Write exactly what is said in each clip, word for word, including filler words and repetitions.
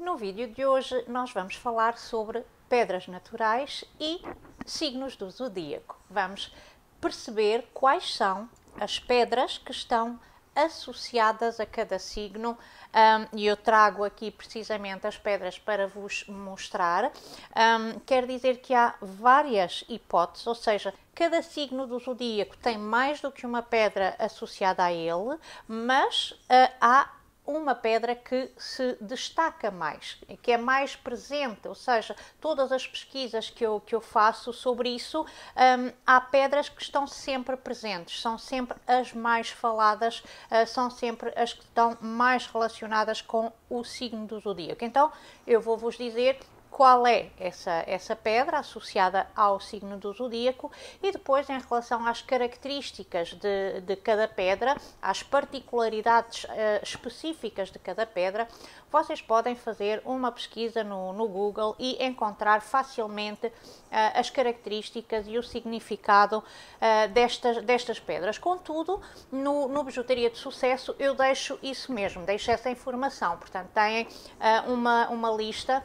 No vídeo de hoje nós vamos falar sobre pedras naturais e signos do zodíaco. Vamos perceber quais são as pedras que estão associadas a cada signo um, e eu trago aqui precisamente as pedras para vos mostrar. Um, quer dizer que há várias hipóteses, ou seja, cada signo do zodíaco tem mais do que uma pedra associada a ele, mas uh, há uma pedra que se destaca mais, que é mais presente, ou seja, todas as pesquisas que eu, que eu faço sobre isso, um, há pedras que estão sempre presentes, são sempre as mais faladas, uh, são sempre as que estão mais relacionadas com o signo do zodíaco. Então, eu vou vos dizer qual é essa, essa pedra associada ao signo do zodíaco e depois em relação às características de, de cada pedra, às particularidades uh, específicas de cada pedra, vocês podem fazer uma pesquisa no, no Google e encontrar facilmente uh, as características e o significado uh, destas, destas pedras. Contudo, no, no Bijutaria de Sucesso eu deixo isso mesmo, deixo essa informação, portanto têm uh, uma, uma lista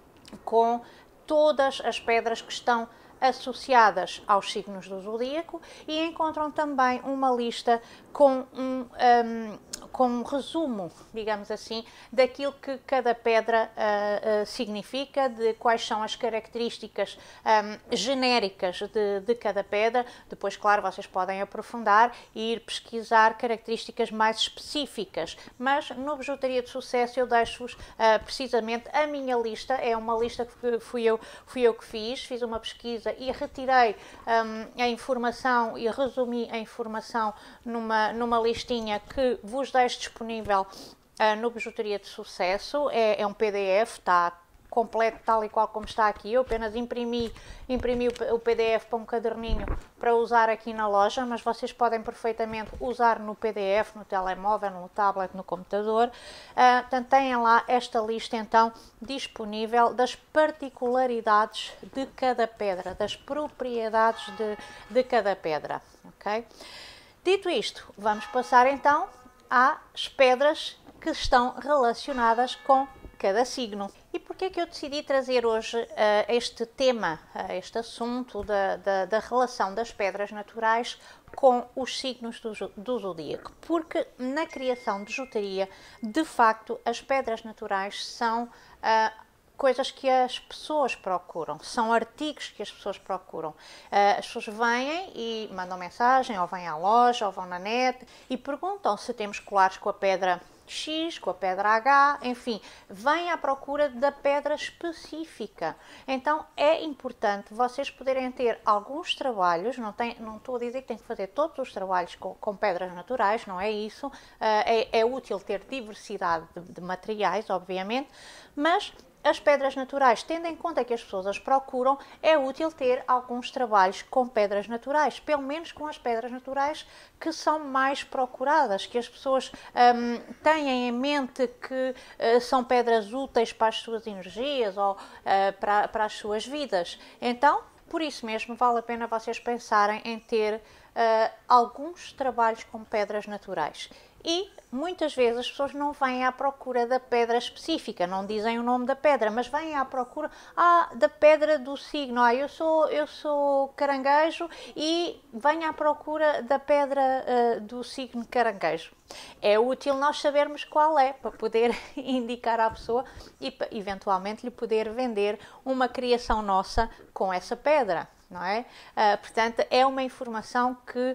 com todas as pedras que estão associadas aos signos do zodíaco e encontram também uma lista com um, um, com um resumo, digamos assim, daquilo que cada pedra uh, uh, significa, de quais são as características um, genéricas de, de cada pedra. Depois, claro, vocês podem aprofundar e ir pesquisar características mais específicas, mas no Bijutaria de Sucesso eu deixo-vos uh, precisamente a minha lista, é uma lista que fui eu, fui eu que fiz, fiz uma pesquisa e retirei um, a informação e resumi a informação numa, numa listinha que vos deixo disponível uh, no Bijutaria de Sucesso. É, é um P D F, está completo tal e qual como está aqui. Eu apenas imprimi, imprimi o P D F para um caderninho para usar aqui na loja, mas vocês podem perfeitamente usar no P D F, no telemóvel, no tablet, no computador. Uh, portanto, têm lá esta lista então disponível das particularidades de cada pedra, das propriedades de, de cada pedra. Okay? Dito isto, vamos passar então às pedras que estão relacionadas com cada signo. E porquê é que eu decidi trazer hoje uh, este tema, uh, este assunto da, da, da relação das pedras naturais com os signos do, do zodíaco? Porque na criação de bijutaria, de facto, as pedras naturais são uh, coisas que as pessoas procuram, são artigos que as pessoas procuram. Uh, as pessoas vêm e mandam mensagem, ou vêm à loja, ou vão na net e perguntam se temos colares com a pedra X, com a pedra H, enfim, vêm à procura da pedra específica. Então é importante vocês poderem ter alguns trabalhos, não, tem, não estou a dizer que têm que fazer todos os trabalhos com, com pedras naturais, não é isso, uh, é, é útil ter diversidade de, de materiais, obviamente, mas as pedras naturais, tendo em conta que as pessoas as procuram, é útil ter alguns trabalhos com pedras naturais, pelo menos com as pedras naturais que são mais procuradas, que as pessoas um, têm em mente que uh, são pedras úteis para as suas energias ou uh, para, para as suas vidas. Então, por isso mesmo, vale a pena vocês pensarem em ter uh, alguns trabalhos com pedras naturais. E muitas vezes as pessoas não vêm à procura da pedra específica, não dizem o nome da pedra, mas vêm à procura ah, da pedra do signo. Ah, eu sou, eu sou caranguejo e vêm à procura da pedra uh, do signo caranguejo. É útil nós sabermos qual é, para poder indicar à pessoa e eventualmente lhe poder vender uma criação nossa com essa pedra, não é? Uh, portanto, é uma informação que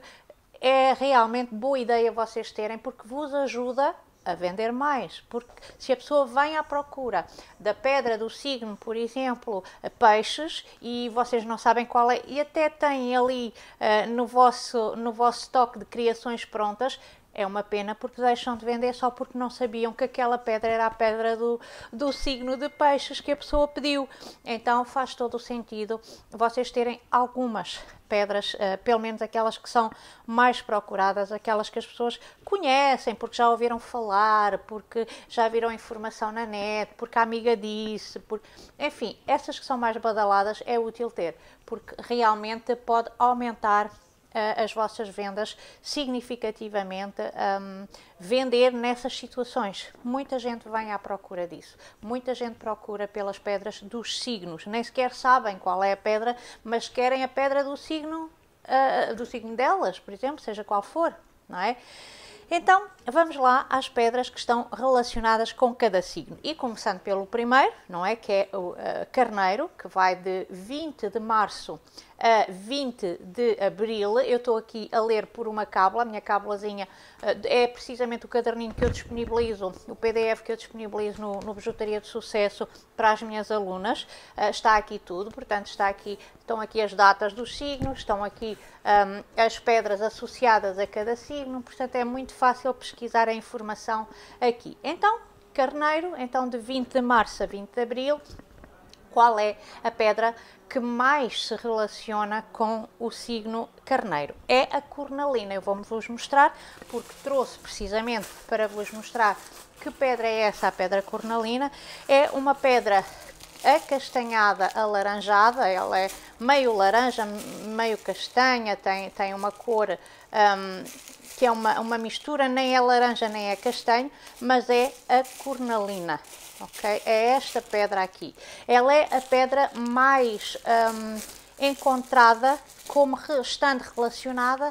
é realmente boa ideia vocês terem, porque vos ajuda a vender mais, porque se a pessoa vem à procura da pedra do signo, por exemplo, peixes, e vocês não sabem qual é, e até têm ali uh, no vosso, no vosso estoque de criações prontas, é uma pena porque deixam de vender só porque não sabiam que aquela pedra era a pedra do, do signo de peixes que a pessoa pediu. Então faz todo o sentido vocês terem algumas pedras, uh, pelo menos aquelas que são mais procuradas, aquelas que as pessoas conhecem, porque já ouviram falar, porque já viram informação na net, porque a amiga disse, porque... enfim, essas que são mais badaladas é útil ter, porque realmente pode aumentar uh, as vossas vendas significativamente, um, vender nessas situações. Muita gente vem à procura disso, muita gente procura pelas pedras dos signos, nem sequer sabem qual é a pedra, mas querem a pedra do signo, uh, do signo delas, por exemplo, seja qual for, não é? Então, vamos lá às pedras que estão relacionadas com cada signo. E começando pelo primeiro, não é? Que é o uh, Carneiro, que vai de vinte de março a vinte de abril. Eu estou aqui a ler por uma cábula, a minha cábulazinha uh, é precisamente o caderninho que eu disponibilizo, o P D F que eu disponibilizo no, no Bijutaria de Sucesso para as minhas alunas. Uh, está aqui tudo, portanto, está aqui, estão aqui as datas dos signos, estão aqui um, as pedras associadas a cada signo, portanto, é muito fácil pesquisar a informação aqui. Então, Carneiro, então de vinte de março a vinte de abril, qual é a pedra que mais se relaciona com o signo Carneiro? É a cornalina. Eu vou-vos mostrar, porque trouxe precisamente para vos mostrar que pedra é essa, a pedra cornalina. É uma pedra acastanhada, alaranjada, ela é meio laranja, meio castanha, tem, tem uma cor um, que é uma, uma mistura, nem é laranja nem é castanho, mas é a cornalina. Ok? É esta pedra aqui. Ela é a pedra mais um, encontrada como estando relacionada uh,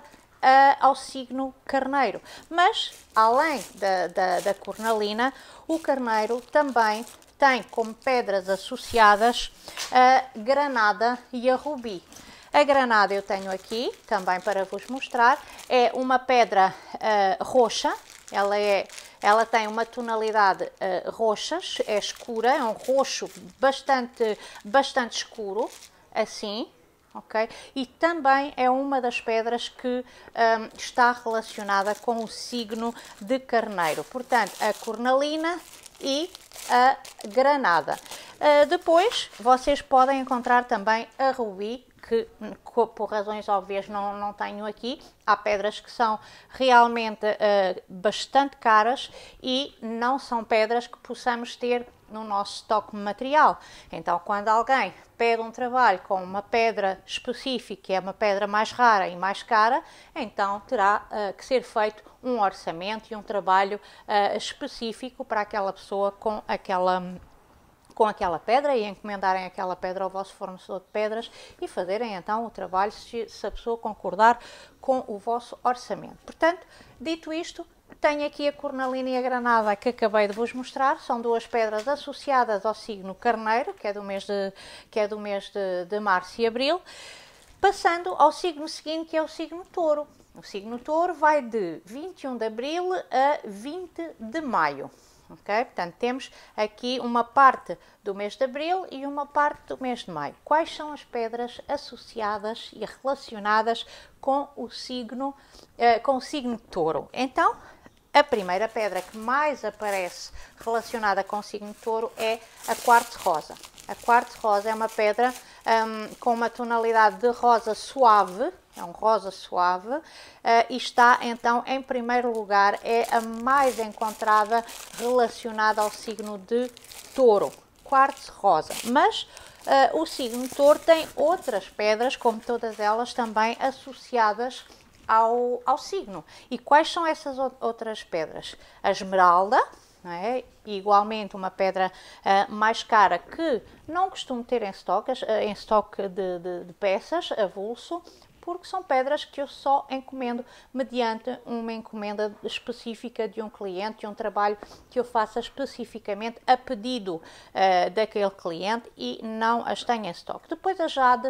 ao signo Carneiro. Mas, além da, da, da cornalina, o Carneiro também tem como pedras associadas a granada e a rubi. A granada eu tenho aqui, também para vos mostrar, é uma pedra uh, roxa, ela, é, ela tem uma tonalidade uh, roxa, é escura, é um roxo bastante, bastante escuro, assim, ok? E também é uma das pedras que um, está relacionada com o signo de Carneiro. Portanto, a cornalina e a granada. Uh, depois, vocês podem encontrar também a rubi, que por razões óbvias não, não tenho aqui. Há pedras que são realmente uh, bastante caras e não são pedras que possamos ter no nosso estoque material. Então, quando alguém pede um trabalho com uma pedra específica, que é uma pedra mais rara e mais cara, então terá uh, que ser feito um orçamento e um trabalho uh, específico para aquela pessoa com aquela com aquela pedra e encomendarem aquela pedra ao vosso fornecedor de pedras e fazerem então o trabalho se, se a pessoa concordar com o vosso orçamento. Portanto, dito isto, tenho aqui a cornalina e a granada que acabei de vos mostrar, são duas pedras associadas ao signo Carneiro, que é do mês de, que é do mês de, de março e abril, passando ao signo seguinte, que é o signo Touro. O signo Touro vai de vinte e um de abril a vinte de maio. Okay? Portanto, temos aqui uma parte do mês de abril e uma parte do mês de maio. Quais são as pedras associadas e relacionadas com o signo, uh, com o signo Touro? Então, a primeira pedra que mais aparece relacionada com o signo Touro é a quartzo rosa. A quartzo rosa é uma pedra um, com uma tonalidade de rosa suave, é um rosa suave, uh, e está então em primeiro lugar, é a mais encontrada relacionada ao signo de Touro, quartzo rosa. Mas uh, o signo Touro tem outras pedras, como todas elas, também associadas ao, ao signo. E quais são essas outras pedras? A esmeralda, não é? Igualmente uma pedra uh, mais cara que não costumo ter em estoque, uh, em estoque de, de, de peças, avulso, porque são pedras que eu só encomendo mediante uma encomenda específica de um cliente, de um trabalho que eu faça especificamente a pedido uh, daquele cliente e não as tenho em estoque. Depois a jade.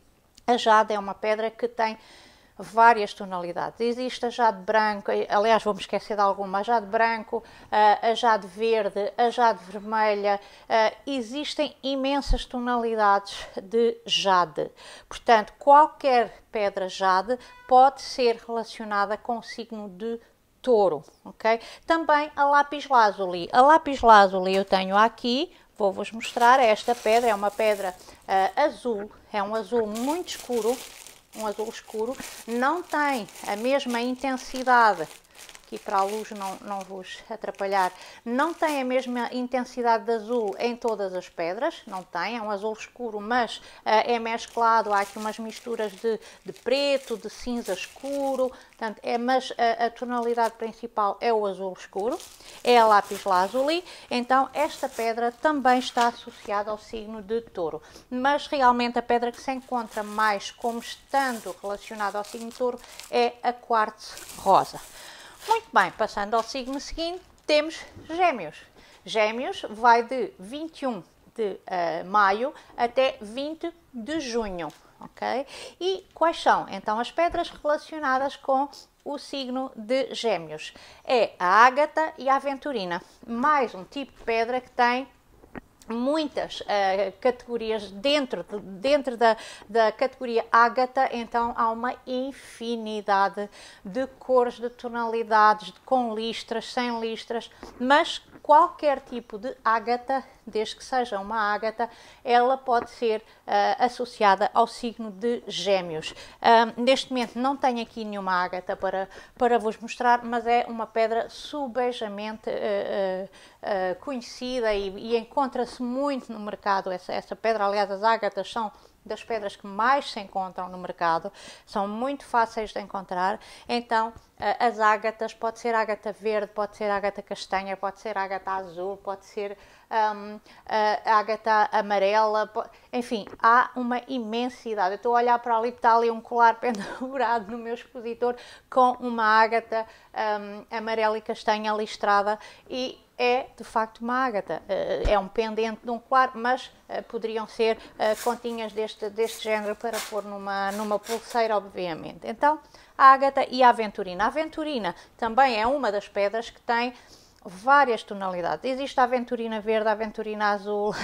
A jade é uma pedra que tem várias tonalidades. Existe a jade branco, aliás, vou-me esquecer de alguma, a jade branco, a jade verde, a jade vermelha, existem imensas tonalidades de jade. Portanto, qualquer pedra jade pode ser relacionada com o signo de Touro, ok? Também a lápis lazuli. A lápis lazuli eu tenho aqui, vou-vos mostrar, esta pedra é uma pedra uh, azul, é um azul muito escuro, um azul escuro, não tem a mesma intensidade aqui para a luz não, não vos atrapalhar, não tem a mesma intensidade de azul em todas as pedras, não tem, é um azul escuro, mas uh, é mesclado, há aqui umas misturas de, de preto, de cinza escuro, portanto, é, mas a, a tonalidade principal é o azul escuro, é a lápis lazuli, então esta pedra também está associada ao signo de Touro, mas realmente a pedra que se encontra mais como estando relacionada ao signo de Touro é a quartzo rosa. Muito bem, passando ao signo seguinte, temos Gêmeos. Gêmeos vai de vinte e um de uh, maio até vinte de junho, ok? E quais são então as pedras relacionadas com o signo de Gêmeos? É a ágata e a aventurina, mais um tipo de pedra que tem muitas uh, categorias dentro, de, dentro da, da categoria ágata, então há uma infinidade de cores, de tonalidades, com listras, sem listras, mas qualquer tipo de ágata, desde que seja uma ágata, ela pode ser uh, associada ao signo de Gêmeos. Uh, neste momento não tenho aqui nenhuma ágata para, para vos mostrar, mas é uma pedra subejamente uh, uh, uh, conhecida e, e encontra-se muito no mercado essa, essa pedra. Aliás, as ágatas são das pedras que mais se encontram no mercado, são muito fáceis de encontrar, então as ágatas, pode ser ágata verde, pode ser ágata castanha, pode ser ágata azul, pode ser um, a ágata amarela, pode, enfim, há uma imensidade. Eu estou a olhar para ali, está ali um colar pendurado no meu expositor com uma ágata um, amarela e castanha listrada e é de facto uma ágata, é um pendente de um colar, mas poderiam ser continhas deste, deste género para pôr numa, numa pulseira, obviamente. Então, a ágata e a aventurina. A aventurina também é uma das pedras que tem várias tonalidades. Existe a aventurina verde, a aventurina azul,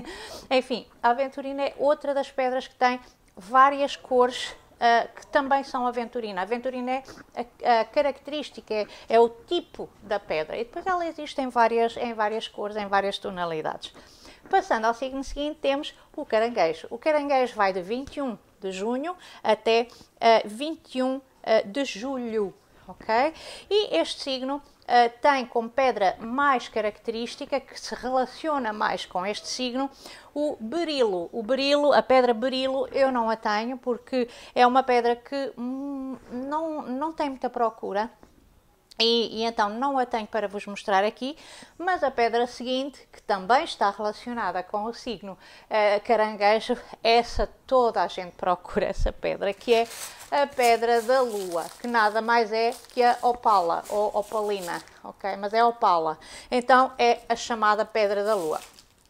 enfim, a aventurina é outra das pedras que tem várias cores, Uh, que também são aventurina. A aventurina é a, a característica, é, é o tipo da pedra. E depois ela existe em várias, em várias cores, em várias tonalidades. Passando ao signo seguinte, temos o caranguejo. O caranguejo vai de vinte e um de junho até uh, vinte e um de julho, ok? E este signo Uh, tem como pedra mais característica, que se relaciona mais com este signo, o berilo. O berilo, a pedra berilo, eu não a tenho porque é uma pedra que hum, não, não tem muita procura. E, e então não a tenho para vos mostrar aqui, mas a pedra seguinte, que também está relacionada com o signo uh, caranguejo, essa toda a gente procura essa pedra, que é a pedra da lua, que nada mais é que a opala, ou opalina, ok? Mas é opala. Então é a chamada pedra da lua.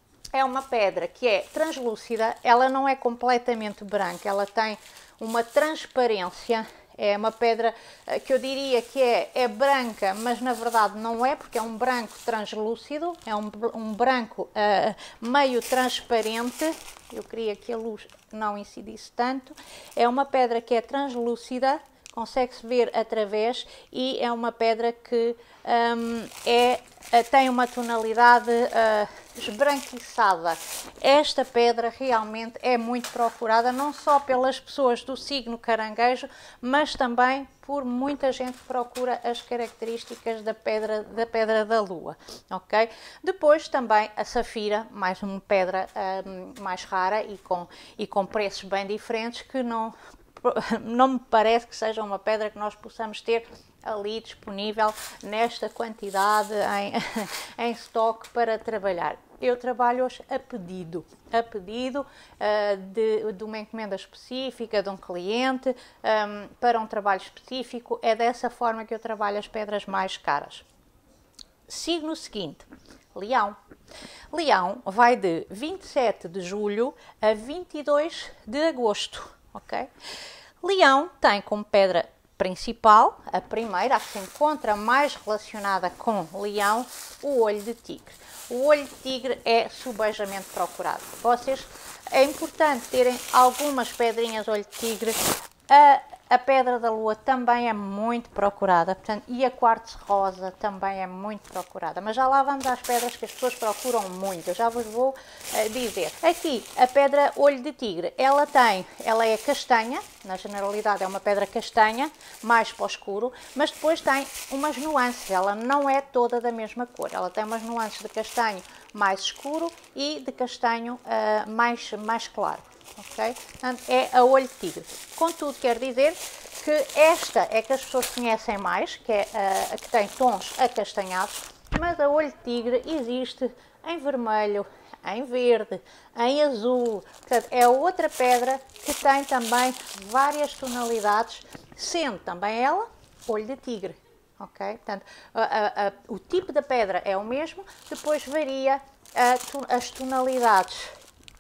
É uma pedra que é translúcida, ela não é completamente branca, ela tem uma transparência. É uma pedra que eu diria que é, é branca, mas na verdade não é, porque é um branco translúcido, é um, um branco uh, meio transparente. Eu queria que a luz não incidisse tanto. É uma pedra que é translúcida, consegue-se ver através, e é uma pedra que um, é, tem uma tonalidade uh, esbranquiçada. Esta pedra realmente é muito procurada, não só pelas pessoas do signo caranguejo, mas também por muita gente que procura as características da pedra da, pedra da lua, ok? Depois também a safira, mais uma pedra um, mais rara e com, e com preços bem diferentes, que não... não me parece que seja uma pedra que nós possamos ter ali disponível nesta quantidade em, em estoque para trabalhar. Eu trabalho hoje a pedido, a pedido uh, de, de uma encomenda específica, de um cliente, um, para um trabalho específico. É dessa forma que eu trabalho as pedras mais caras. Signo seguinte, Leão. Leão vai de vinte e sete de julho a vinte e dois de agosto. Okay? Leão tem como pedra principal, a primeira, a que se encontra mais relacionada com leão, o olho de tigre. O olho de tigre é subejamente procurado. Vocês, é importante terem algumas pedrinhas olho de tigre a, A pedra da lua também é muito procurada, portanto, e a quartzo rosa também é muito procurada. Mas já lá vamos às pedras que as pessoas procuram muito, eu já vos vou uh, dizer. Aqui, a pedra olho de tigre, ela tem, ela é castanha, na generalidade é uma pedra castanha, mais para o escuro, mas depois tem umas nuances, ela não é toda da mesma cor, ela tem umas nuances de castanho mais escuro e de castanho uh, mais, mais claro. Ok? Portanto, é a olho de tigre. Contudo, quer dizer que esta é que as pessoas conhecem mais, que é a, a que tem tons acastanhados, mas a olho de tigre existe em vermelho, em verde, em azul. Portanto, é outra pedra que tem também várias tonalidades, sendo também ela olho de tigre. Ok? Portanto, a, a, a, o tipo da pedra é o mesmo, depois varia a, as tonalidades.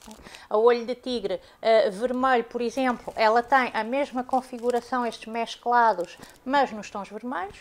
A olho de tigre uh, vermelho, por exemplo, ela tem a mesma configuração, estes mesclados, mas nos tons vermelhos.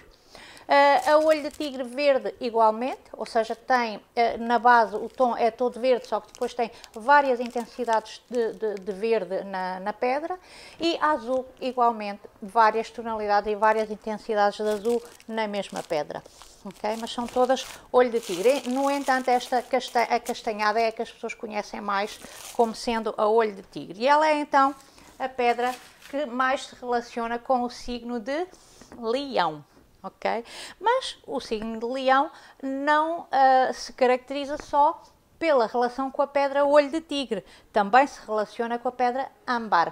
Uh, a olho de tigre verde igualmente, ou seja, tem uh, na base o tom é todo verde, só que depois tem várias intensidades de, de, de verde na, na pedra. E a azul igualmente, várias tonalidades e várias intensidades de azul na mesma pedra. Okay? Mas são todas olho de tigre. No entanto, esta castanha, a castanhada é a que as pessoas conhecem mais como sendo a olho de tigre. E ela é então a pedra que mais se relaciona com o signo de Leão. Okay? Mas o signo de Leão não uh, se caracteriza só pela relação com a pedra olho de tigre. Também se relaciona com a pedra âmbar.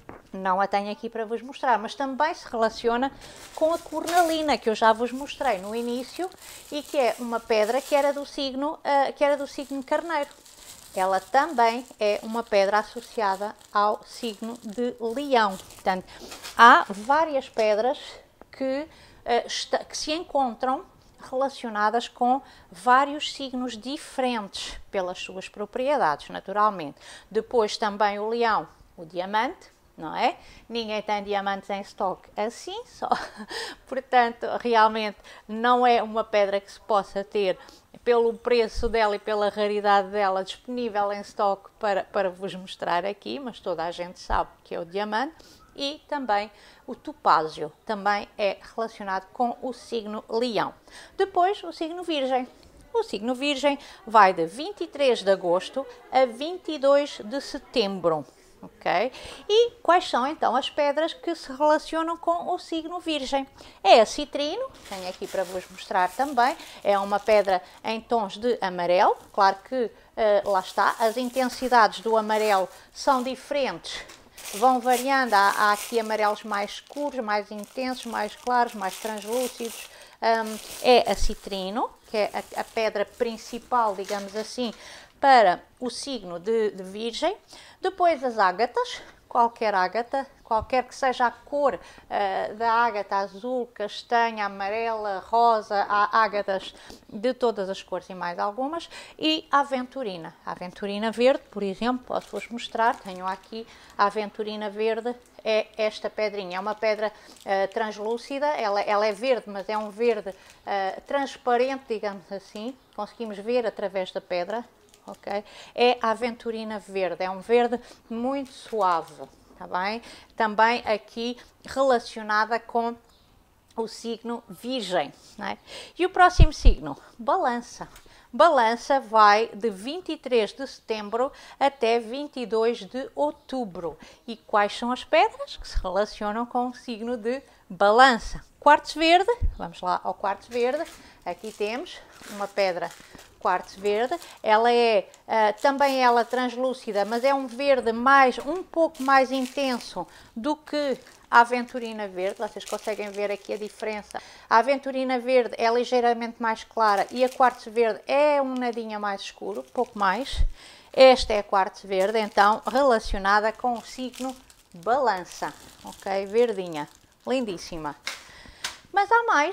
Não a tenho aqui para vos mostrar, mas também se relaciona com a cornalina, que eu já vos mostrei no início, e que é uma pedra que era do signo, uh, que era do signo carneiro. Ela também é uma pedra associada ao signo de Leão. Portanto, há várias pedras que, uh, está, que se encontram relacionadas com vários signos diferentes pelas suas propriedades, naturalmente. Depois também o leão, o diamante, não é? Ninguém tem diamantes em estoque assim só. Portanto, realmente não é uma pedra que se possa ter pelo preço dela e pela raridade dela disponível em estoque para, para vos mostrar aqui, mas toda a gente sabe que é o diamante. E também o topázio, também é relacionado com o signo leão. Depois, o signo virgem. O signo virgem vai de vinte e três de agosto a vinte e dois de setembro. Ok? E quais são então as pedras que se relacionam com o signo virgem? É a citrino, tenho aqui para vos mostrar também, é uma pedra em tons de amarelo, claro que uh, lá está, as intensidades do amarelo são diferentes, vão variando, há, há aqui amarelos mais escuros, mais intensos, mais claros, mais translúcidos. Um, é a citrino, que é a, a pedra principal, digamos assim, para o signo de, de virgem. Depois as ágatas, qualquer ágata, qualquer que seja a cor uh, da ágata, azul, castanha, amarela, rosa, há ágatas de todas as cores e mais algumas. E a aventurina, a aventurina verde, por exemplo, posso-vos mostrar, tenho aqui a aventurina verde, é esta pedrinha, é uma pedra uh, translúcida, ela, ela é verde, mas é um verde uh, transparente, digamos assim, conseguimos ver através da pedra. Okay? É a aventurina verde, é um verde muito suave, tá bem? Também aqui relacionada com o signo virgem, né? E o próximo signo, balança. Balança vai de vinte e três de setembro até vinte e dois de outubro. E quais são as pedras que se relacionam com o signo de balança? Quartzo verde, vamos lá ao quartzo verde, aqui temos uma pedra quartzo verde, ela é uh, também ela translúcida, mas é um verde mais, um pouco mais intenso do que a aventurina verde, vocês conseguem ver aqui a diferença. A aventurina verde é ligeiramente mais clara e a quartzo verde é um nadinha mais escuro, pouco mais. Esta é a quartzo verde, então, relacionada com o signo balança, ok? Verdinha, lindíssima. Mas há mais.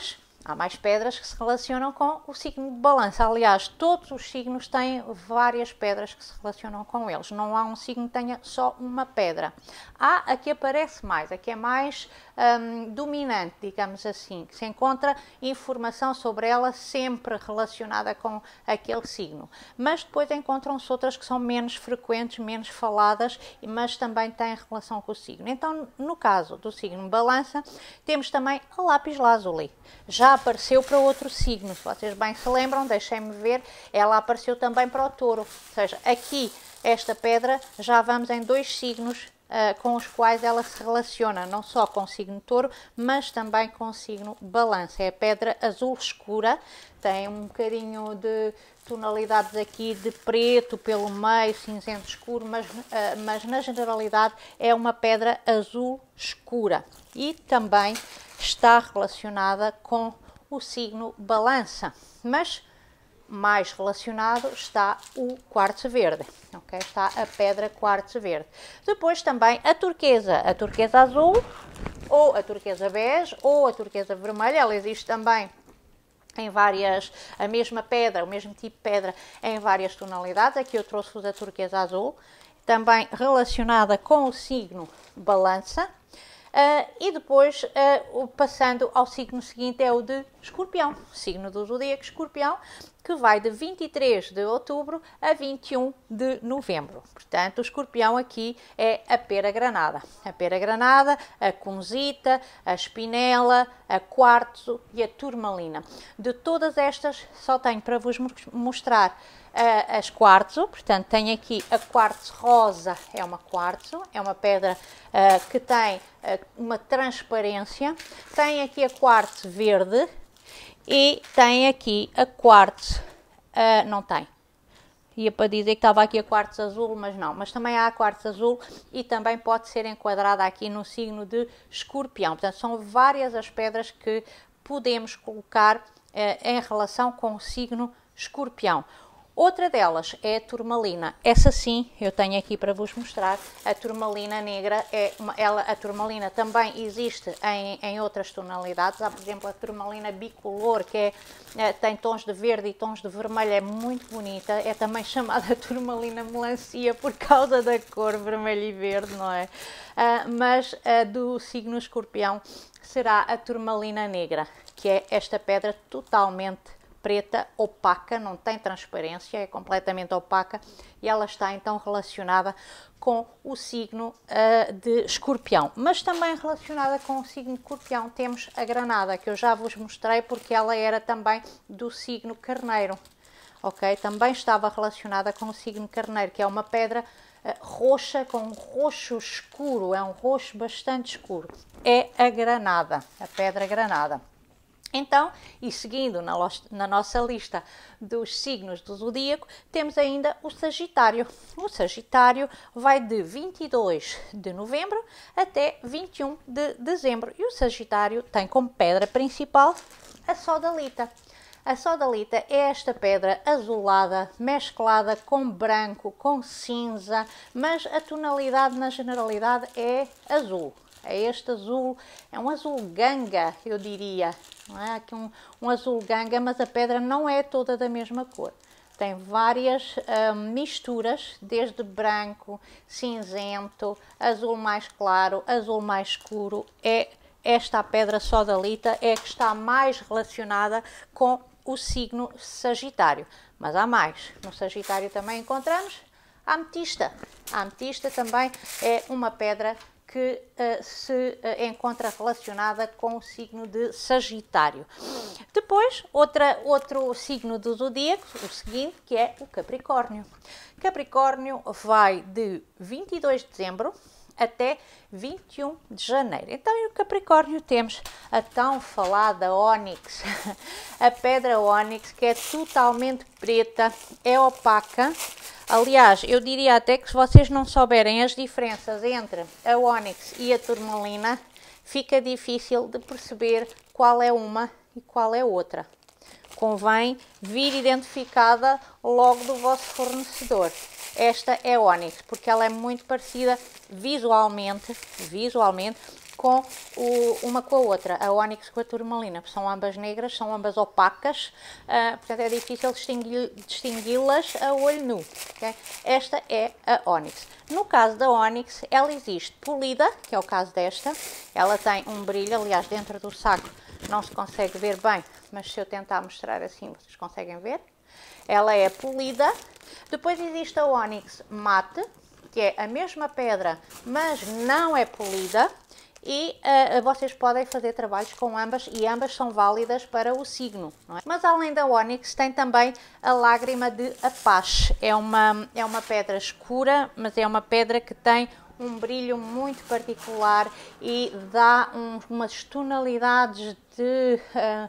Há mais pedras que se relacionam com o signo de Balança. Aliás, todos os signos têm várias pedras que se relacionam com eles. Não há um signo que tenha só uma pedra. Há a que aparece mais, a que é mais hum, dominante, digamos assim, que se encontra informação sobre ela sempre relacionada com aquele signo. Mas depois encontram-se outras que são menos frequentes, menos faladas, mas também têm relação com o signo. Então, no caso do signo Balança, temos também a lápis lazuli. Já apareceu para outro signo, se vocês bem se lembram, deixem-me ver, ela apareceu também para o touro, ou seja, aqui esta pedra já vamos em dois signos uh, com os quais ela se relaciona, não só com o signo touro, mas também com o signo Balança. É a pedra azul escura, tem um bocadinho de tonalidades aqui de preto pelo meio, cinzento escuro, mas, uh, mas na generalidade é uma pedra azul escura e também está relacionada com o signo Balança, mas mais relacionado está o quartzo verde, ok? Está a pedra quartzo verde. Depois também a turquesa, a turquesa azul, ou a turquesa bege, ou a turquesa vermelha, ela existe também em várias, a mesma pedra, o mesmo tipo de pedra em várias tonalidades. Aqui eu trouxe-vos a turquesa azul, também relacionada com o signo Balança. Uh, e depois, uh, passando ao signo seguinte, é o de Escorpião, signo do zodíaco Escorpião, que vai de vinte e três de outubro a vinte e um de novembro. Portanto, o Escorpião aqui é a pera granada. A pera granada, a kunzita, a espinela, a quartzo e a turmalina. De todas estas, só tenho para vos mostrar Uh, as quartzo, portanto tem aqui a quartzo rosa, é uma quartzo, é uma pedra uh, que tem uh, uma transparência, tem aqui a quartzo verde e tem aqui a quartzo, uh, não tem, ia para dizer que estava aqui a quartzo azul, mas não, mas também há a quartzo azul e também pode ser enquadrada aqui no signo de Escorpião. Portanto, são várias as pedras que podemos colocar uh, em relação com o signo Escorpião. Outra delas é a turmalina. Essa sim, eu tenho aqui para vos mostrar. A turmalina negra, é uma, ela, a turmalina também existe em, em outras tonalidades. Há, por exemplo, a turmalina bicolor, que é, é, tem tons de verde e tons de vermelho, é muito bonita. É também chamada turmalina melancia por causa da cor vermelho e verde, não é? Uh, mas a do signo Escorpião será a turmalina negra, que é esta pedra totalmente preta, opaca, não tem transparência, é completamente opaca e ela está então relacionada com o signo uh, de Escorpião. Mas também relacionada com o signo de Escorpião temos a granada, que eu já vos mostrei porque ela era também do signo Carneiro, ok? Também estava relacionada com o signo Carneiro, que é uma pedra uh, roxa com um roxo escuro, é um roxo bastante escuro. É a granada, a pedra granada. Então, e seguindo na, na nossa lista dos signos do zodíaco, temos ainda o Sagitário. O Sagitário vai de vinte e dois de novembro até vinte e um de dezembro. E o Sagitário tem como pedra principal a sodalita. A sodalita é esta pedra azulada, mesclada com branco, com cinza, mas a tonalidade na generalidade é azul. É este azul, é um azul ganga, eu diria, não é? Aqui um, um azul ganga, mas a pedra não é toda da mesma cor. Tem várias uh, misturas, desde branco, cinzento, azul mais claro, azul mais escuro. É esta a pedra sodalita, é a que está mais relacionada com o signo Sagitário. Mas há mais, no Sagitário também encontramos a ametista. A ametista também é uma pedra que uh, se uh, encontra relacionada com o signo de Sagitário. Depois, outra, outro signo do zodíaco, o seguinte, que é o Capricórnio. Capricórnio vai de vinte e dois de dezembro até vinte e um de janeiro. Então, no Capricórnio temos a tão falada ónix, a pedra ónix, que é totalmente preta, é opaca. Aliás, eu diria até que se vocês não souberem as diferenças entre a ónix e a turmalina, fica difícil de perceber qual é uma e qual é outra. Convém vir identificada logo do vosso fornecedor. Esta é ónix, porque ela é muito parecida visualmente, visualmente com o, uma com a outra, a ónix com a turmalina. São ambas negras, são ambas opacas, uh, portanto é difícil distingui, distingui-las a olho nu. Okay? Esta é a ónix. No caso da ónix, ela existe polida, que é o caso desta. Ela tem um brilho, aliás, dentro do saco não se consegue ver bem, mas se eu tentar mostrar assim, vocês conseguem ver. Ela é polida. Depois existe a ónix mate, que é a mesma pedra, mas não é polida. E uh, vocês podem fazer trabalhos com ambas e ambas são válidas para o signo. Não é? Mas além da ónix tem também a lágrima de apache. É uma, é uma pedra escura, mas é uma pedra que tem um brilho muito particular e dá um, umas tonalidades de uh,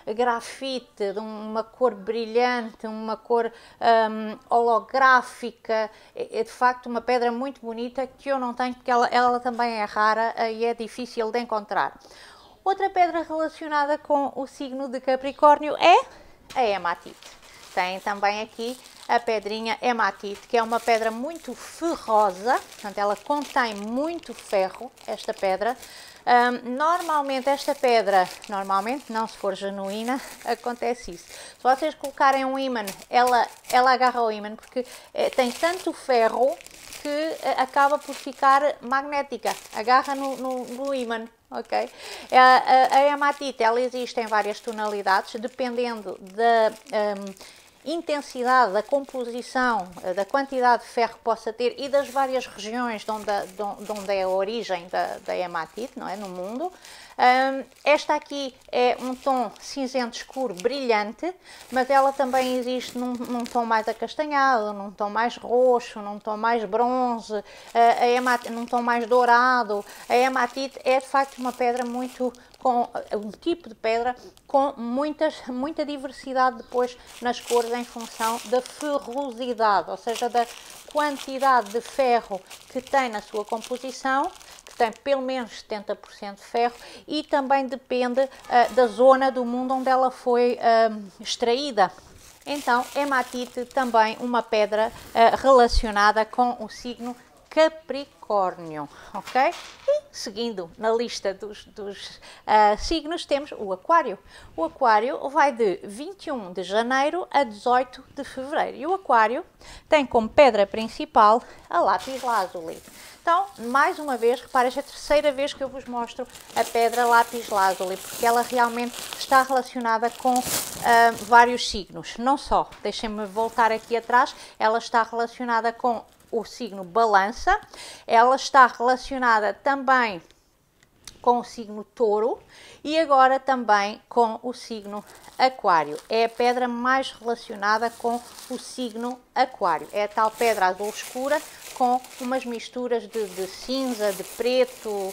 grafite, de uma cor brilhante, uma cor um, holográfica. É, é de facto uma pedra muito bonita que eu não tenho porque ela, ela também é rara e é difícil de encontrar. Outra pedra relacionada com o signo de Capricórnio é a hematite. Tem também aqui a pedrinha hematite, que é uma pedra muito ferrosa, portanto ela contém muito ferro, esta pedra. Um, normalmente esta pedra, normalmente não, se for genuína, acontece isso. Se vocês colocarem um ímã, ela, ela agarra o ímã porque eh, tem tanto ferro que eh, acaba por ficar magnética, agarra no, no, no ímã. Ok? A, a, a hematite, ela existe em várias tonalidades, dependendo da um, intensidade, da composição, da quantidade de ferro que possa ter e das várias regiões de onde, de onde é a origem da, da hematite, não é? No mundo. Um, esta aqui é um tom cinzento escuro brilhante, mas ela também existe num, num tom mais acastanhado, num tom mais roxo, num tom mais bronze, uh, a hematite, num tom mais dourado. A hematite é de facto uma pedra muito, com um tipo de pedra com muitas, muita diversidade depois nas cores em função da ferrosidade, ou seja, da quantidade de ferro que tem na sua composição, que tem pelo menos setenta por cento de ferro, e também depende uh, da zona do mundo onde ela foi uh, extraída. Então, hematite também uma pedra uh, relacionada com o signo Capricórnio, ok? E seguindo na lista dos, dos uh, signos, temos o Aquário. O Aquário vai de vinte e um de janeiro a dezoito de fevereiro. E o Aquário tem como pedra principal a lápis lazuli. Então, mais uma vez, reparem, esta é a terceira vez que eu vos mostro a pedra lápis lazuli, porque ela realmente está relacionada com uh, vários signos. Não só, deixem-me voltar aqui atrás, ela está relacionada com o signo Balança, ela está relacionada também com o signo Touro e agora também com o signo Aquário. É a pedra mais relacionada com o signo Aquário. É a tal pedra azul escura com umas misturas de, de cinza, de preto. Uh,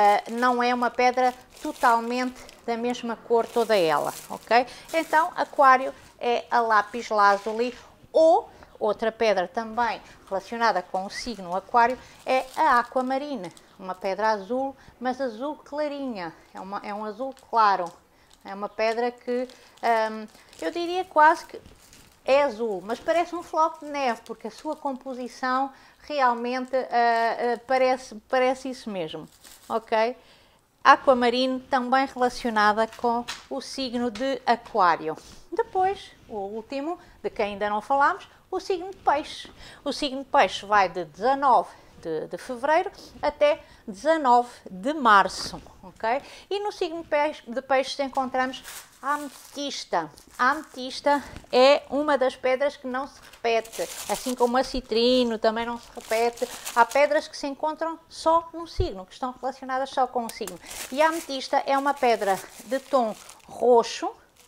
não é uma pedra totalmente da mesma cor toda ela, ok? Então, Aquário é a lápis lazuli, ou outra pedra também relacionada com o signo Aquário é a aquamarine, uma pedra azul, mas azul clarinha, é, uma, é um azul claro, é uma pedra que hum, eu diria quase que é azul, mas parece um floco de neve, porque a sua composição realmente uh, uh, parece, parece isso mesmo, ok? Aquamarine também relacionada com o signo de Aquário. Depois, o último, de quem ainda não falámos, o signo de Peixe. O signo de Peixe vai de dezanove de, de fevereiro até dezanove de março, ok? E no signo de Peixe, de Peixe encontramos a ametista. A ametista é uma das pedras que não se repete, assim como a citrino também não se repete. Há pedras que se encontram só no signo, que estão relacionadas só com o signo. E a ametista é uma pedra de tom roxo.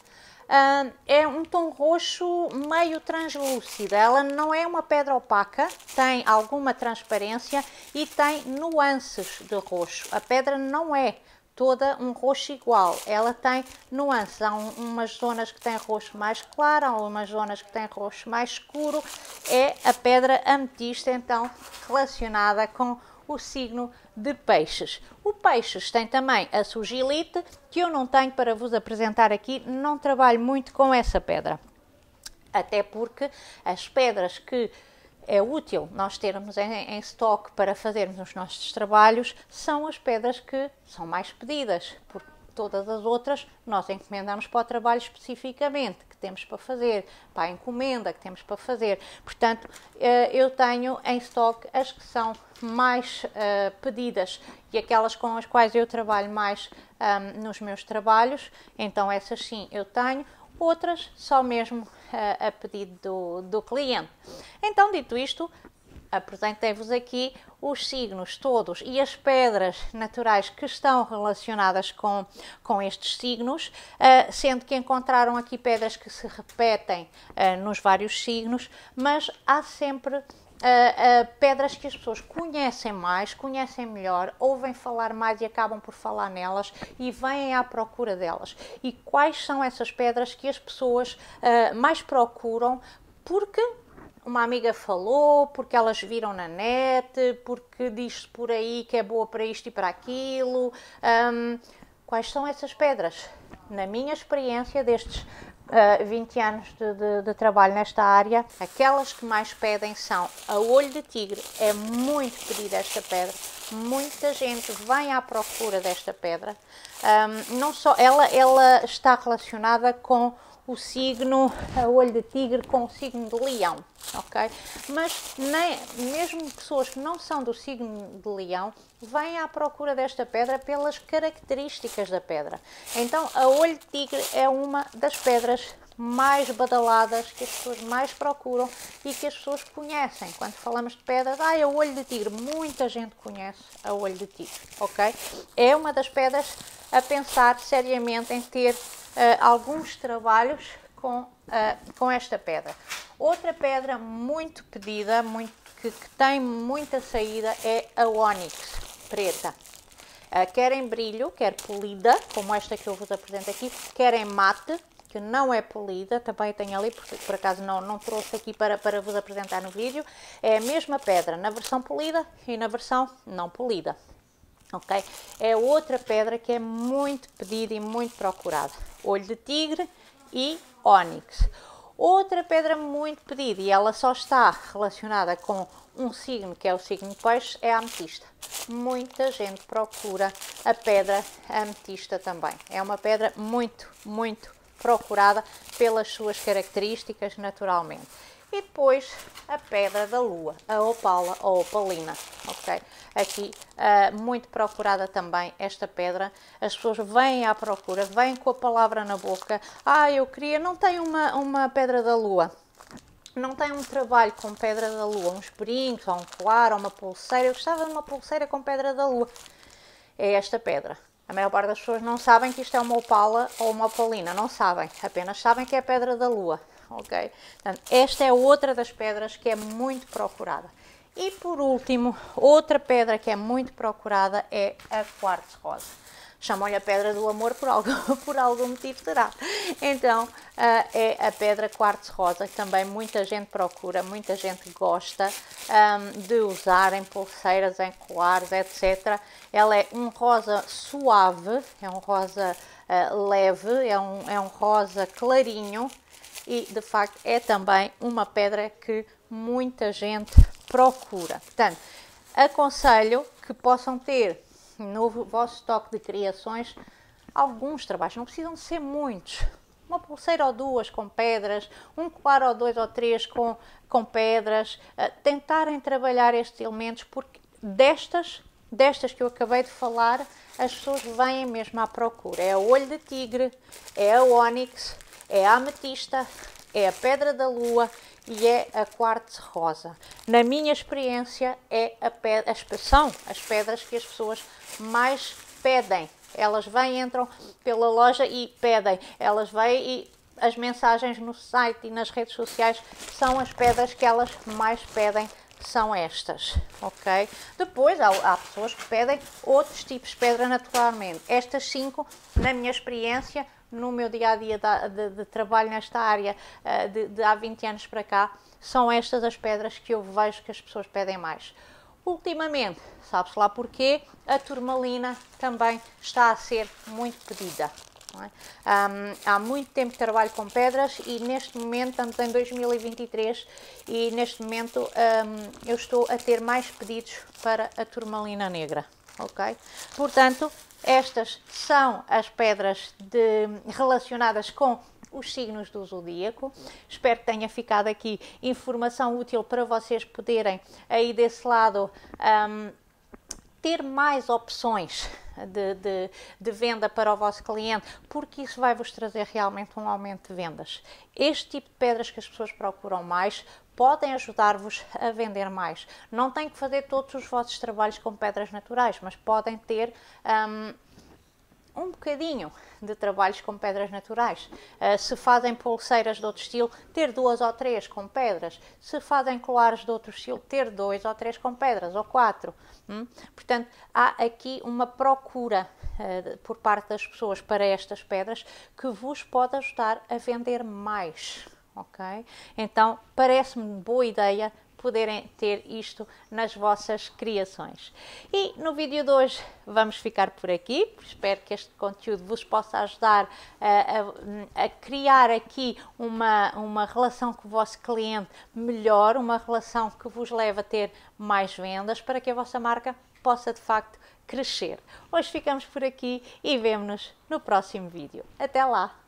Uh, é um tom roxo meio translúcida, ela não é uma pedra opaca, tem alguma transparência e tem nuances de roxo. A pedra não é toda um roxo igual, ela tem nuances, há um, umas zonas que têm roxo mais claro, há umas zonas que têm roxo mais escuro. É a pedra ametista, então, relacionada com o signo de Peixes. O Peixes tem também a sugilite, que eu não tenho para vos apresentar aqui, não trabalho muito com essa pedra. Até porque as pedras que é útil nós termos em, em estoque para fazermos os nossos trabalhos são as pedras que são mais pedidas, porque todas as outras nós encomendamos para o trabalho especificamente que temos para fazer, para a encomenda que temos para fazer. Portanto, eu tenho em estoque as que são mais uh, pedidas e aquelas com as quais eu trabalho mais um, nos meus trabalhos, então essas sim eu tenho, outras só mesmo uh, a pedido do, do cliente. Então, dito isto, apresentei-vos aqui os signos todos e as pedras naturais que estão relacionadas com, com estes signos, uh, sendo que encontraram aqui pedras que se repetem uh, nos vários signos, mas há sempre uh, uh, pedras que as pessoas conhecem mais, conhecem melhor, ouvem falar mais e acabam por falar nelas e vêm à procura delas. E quais são essas pedras que as pessoas uh, mais procuram porque uma amiga falou, porque elas viram na net, porque diz-se por aí que é boa para isto e para aquilo. Um, quais são essas pedras? Na minha experiência destes uh, vinte anos de, de, de trabalho nesta área, aquelas que mais pedem são a olho de tigre. É muito pedida esta pedra. Muita gente vem à procura desta pedra. Um, não só, ela, ela está relacionada com o signo a olho de tigre com o signo de leão, ok? Mas nem, mesmo pessoas que não são do signo de leão vêm à procura desta pedra pelas características da pedra. Então a olho de tigre é uma das pedras mais badaladas, que as pessoas mais procuram e que as pessoas conhecem. Quando falamos de pedras, ah, é o olho de tigre, muita gente conhece a olho de tigre, ok? É uma das pedras a pensar seriamente em ter Uh, alguns trabalhos com, uh, com esta pedra. Outra pedra muito pedida, muito, que, que tem muita saída, é a ónix preta. Uh, quer em brilho, quer polida, como esta que eu vos apresento aqui, quer em mate, que não é polida, também tenho ali, porque por acaso não, não trouxe aqui para, para vos apresentar no vídeo. É a mesma pedra na versão polida e na versão não polida. Okay? É outra pedra que é muito pedida e muito procurada. Olho de tigre e ónix. Outra pedra muito pedida, e ela só está relacionada com um signo, que é o signo de peixe, é a ametista. Muita gente procura a pedra ametista também. É uma pedra muito, muito procurada pelas suas características naturalmente. E depois a pedra da lua, a opala ou opalina, ok? Aqui uh, muito procurada também esta pedra, as pessoas vêm à procura, vêm com a palavra na boca, ah, eu queria, não tenho uma, uma pedra da lua, não tenho um trabalho com pedra da lua, uns brincos, ou um colar, ou uma pulseira, eu gostava de uma pulseira com pedra da lua, é esta pedra. A maior parte das pessoas não sabem que isto é uma opala ou uma opalina, não sabem, apenas sabem que é a pedra da lua. Ok? Portanto, esta é outra das pedras que é muito procurada. E por último, outra pedra que é muito procurada é a quartzo rosa. Chamam-lhe a pedra do amor por, algo, por algum motivo será. Então, uh, é a pedra quartzo rosa que também muita gente procura, muita gente gosta um, de usar em pulseiras, em colares, etcétera. Ela é um rosa suave, é um rosa uh, leve, é um, é um rosa clarinho. E, de facto, é também uma pedra que muita gente procura. Portanto, aconselho que possam ter no vosso estoque de criações alguns trabalhos, não precisam de ser muitos. Uma pulseira ou duas com pedras, um colar ou dois ou três com, com pedras. Uh, tentarem trabalhar estes elementos, porque destas, destas que eu acabei de falar, as pessoas vêm mesmo à procura. É o olho de tigre, é a ónix, é a ametista, é a pedra da lua e é a quartzo rosa. Na minha experiência, é a pedra, as, são as pedras que as pessoas mais pedem. Elas vêm, entram pela loja e pedem. Elas vêm e as mensagens no site e nas redes sociais são as pedras que elas mais pedem, são estas, ok? Depois há, há pessoas que pedem outros tipos de pedra naturalmente. Estas cinco, na minha experiência, no meu dia-a-dia -dia de, de, de trabalho nesta área de, de há vinte anos para cá, são estas as pedras que eu vejo que as pessoas pedem mais. Ultimamente, sabe-se lá porquê, a turmalina também está a ser muito pedida. Não é? um, há muito tempo que trabalho com pedras e neste momento, estamos em dois mil e vinte e três e neste momento um, eu estou a ter mais pedidos para a turmalina negra, ok? Portanto, estas são as pedras de, relacionadas com os signos do zodíaco. Espero que tenha ficado aqui informação útil para vocês poderem aí desse lado um, ter mais opções de, de, de venda para o vosso cliente, porque isso vai vos trazer realmente um aumento de vendas. Este tipo de pedras que as pessoas procuram mais podem ajudar-vos a vender mais. Não têm que fazer todos os vossos trabalhos com pedras naturais, mas podem ter um, um bocadinho de trabalhos com pedras naturais. Uh, se fazem pulseiras de outro estilo, ter duas ou três com pedras. Se fazem colares de outro estilo, ter dois ou três com pedras, ou quatro. Hum? Portanto, há aqui uma procura uh, por parte das pessoas para estas pedras que vos pode ajudar a vender mais. Ok? Então, parece-me boa ideia poderem ter isto nas vossas criações. E no vídeo de hoje vamos ficar por aqui. Espero que este conteúdo vos possa ajudar a, a, a criar aqui uma, uma relação com o vosso cliente melhor, uma relação que vos leve a ter mais vendas para que a vossa marca possa de facto crescer. Hoje ficamos por aqui e vemo-nos no próximo vídeo. Até lá!